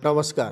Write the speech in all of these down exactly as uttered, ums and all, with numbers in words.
नमस्कार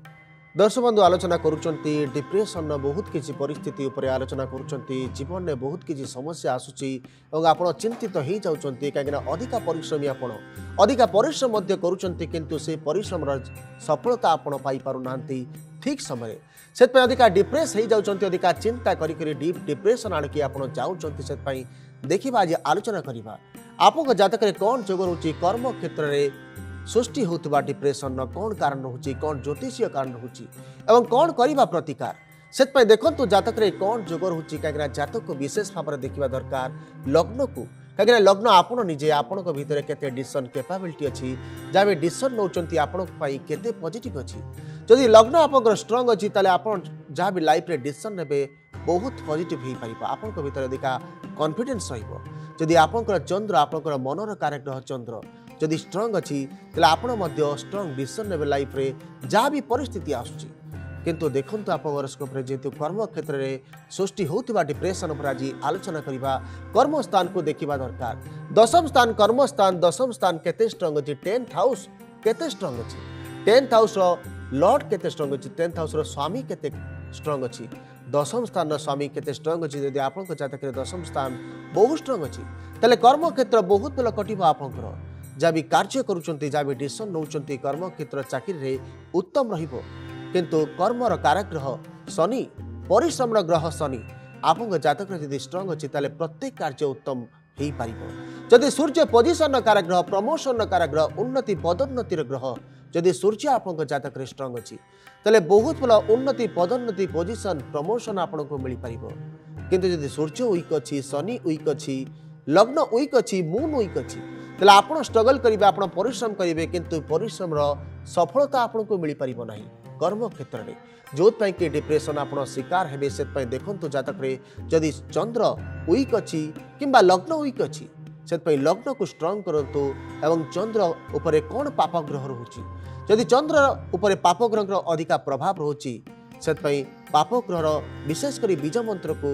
दर्शक बंधु आलोचना करुचंती डिप्रेशन बहुत किसी परिस्थिति उपर आलोचना करुचंती जीवन में बहुत किसी समस्या आसुची और आपण चिंतित हो जाउचंती कहीं अधिक परिश्रमी आपण अधिक परिश्रम मध्य करुचंती किंतु से परिश्रम सफलता आपण पाई पारु नांती ठीक समय से अधिक डिप्रेस हो जाउचंती अधिक चिंता करी डीप डिप्रेशन आणकी आपण जाउचंती से देखिबा आज आलोचना करिबा आपन जातक रे कोन जोग रहउची कर्म क्षेत्र रे सृष्टि होता डिप्रेशन कौन कारण रोचे कौन ज्योतिषीय कारण रोचे एवं कौन करवा प्रतिकार से देखो जातक रे कौन जोग रोचे कहीं जातक को विशेष भाव में देखा दरकार लग्न को कहीं लग्न आपन निजे आपण भितर केते डिसीजन कैपेबिलिटी अच्छी जहाँ भी डिसीजन नौकरी आपण केते पॉजिटिव अच्छी जदि लग्न आप स्ट्रंग अच्छी ताले आपण जहाँ भी लाइफ रे डिसीजन नेबे बहुत पॉजिटिव हो पार आपण भितर अधिका कॉन्फिडेंस रहिबो जदि आपनकर चंद्र आपनकर मनर कारक चंद्र जदि स्ट्रंग अच्छी तेल आपण स्ट्रंग डिसीजन नेबे लाइफ रे जहाँ भी परिस्थिति आसुची किंतु देखंतु आप हॉरोस्कोप रे जेतु कर्म क्षेत्र रे सृष्टि होतिबा डिप्रेशन पर आज आलोचना करिबा कर्म स्थान को देखिबा दरकार दशम स्थान कर्म स्थान दशम स्थान केते स्ट्रंग अछि टेंथ हाउस केते स्ट्रंग अछि टेंथ हाउस रो लॉर्ड केते स्ट्रंग अछि टेंथ हाउस रो स्वामी केते स्ट्रंग अछि दशम स्थान स्वामी केते स्ट्रंग अछि यदि आपन को जातक रे दशम स्थान बहुत स्ट्रंग अछि तले कर्म क्षेत्र बहुत बेला कटिबा आपनकर जहाँ भी कार्य करुचंती जहाँ भी डिसीजन नौचंती कर्म क्षेत्र चाकरी रे उत्तम रहिबो किंतु कर्मर कारग्रह शनि परिश्रम ग्रह शनि आपन जातक यदि स्ट्रंग अच्छी ताले प्रत्येक कार्य उत्तम हो पार जदि सूर्य पोजिशन कारग्रह प्रमोशन कारग्रह उन्नति पदोन्नतिर ग्रह जदि सूर्य आपन जातक स्ट्रंग अच्छी ताले बहुत भल उन्नति पदोन्नति पोजिशन प्रमोशन आपन को मिल पार किंतु यदि सूर्य वीक अच्छी शनि वीक अच्छी लग्न वीक अच्छी मून वीक अच्छी तेल आपण स्ट्रगल करेंगे आप परिश्रम करेंगे किंतु परिश्रम सफलता आपन को मिल पार ना कर्म क्षेत्र में जो कि डिप्रेशन आप शिकार हेबे से देखु जातक जदि चंद्र वीक अच्छी किंबा लग्न वीक अच्छी से लग्न को स्ट्रंग करंतु एवं चंद्र उपरे कौन पाप ग्रह रोचे जदि चंद्र उपरे पाप ग्रह अधिका प्रभाव रोचे से पाप ग्रह विशेषकर बीज मंत्र को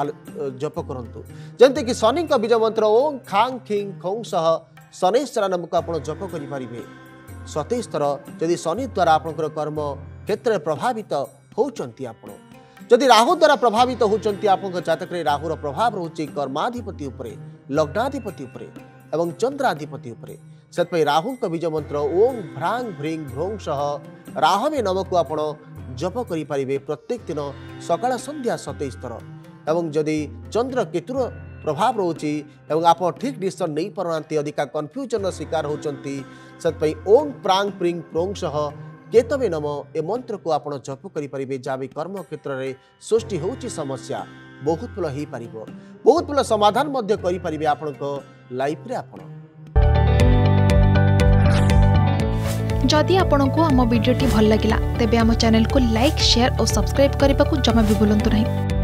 जप करंतु जमती कि शनि का बीज मंत्र ओं खांग खिंग खौं सह शनैश्चर नाम को आप जप करें सतैश थर जदि शनि द्वारा आपंकर कर्म क्षेत्र में प्रभावित होती आपण जदि राहु द्वारा प्रभावित होती आप जातक राहुर प्रभाव रोचे कर्माधिपति उपरे लग्नाधिपति उपरे एवं चंद्राधिपति उपरे से राहु का बीज मंत्र ओं भ्रांग भ्रींग भ्रों सह राहवे नम को आप जप करें प्रत्येक दिन सकाळ संध्या सतैश थर एवं जदि चंद्र केतुर प्रभाव रोचे एवं आप ठीक डिसीजन नहीं पारना अधिका कन्फ्यूजन शिकार होती से ओं प्रांग प्रिंग प्रोंग सह केतवे नम ए मंत्र को आप जप करें जहाँ भी कर्म क्षेत्र में सृष्टि होची समस्या बहुत भल हो पार बहुत भल समाधान करें आपण लाइफ रे आपण जदि आपंक आम भिडी भल लगा तेब आम चैनल को लाइक शेयर और सब्सक्राइब करने को जमा भी भूलु नहीं।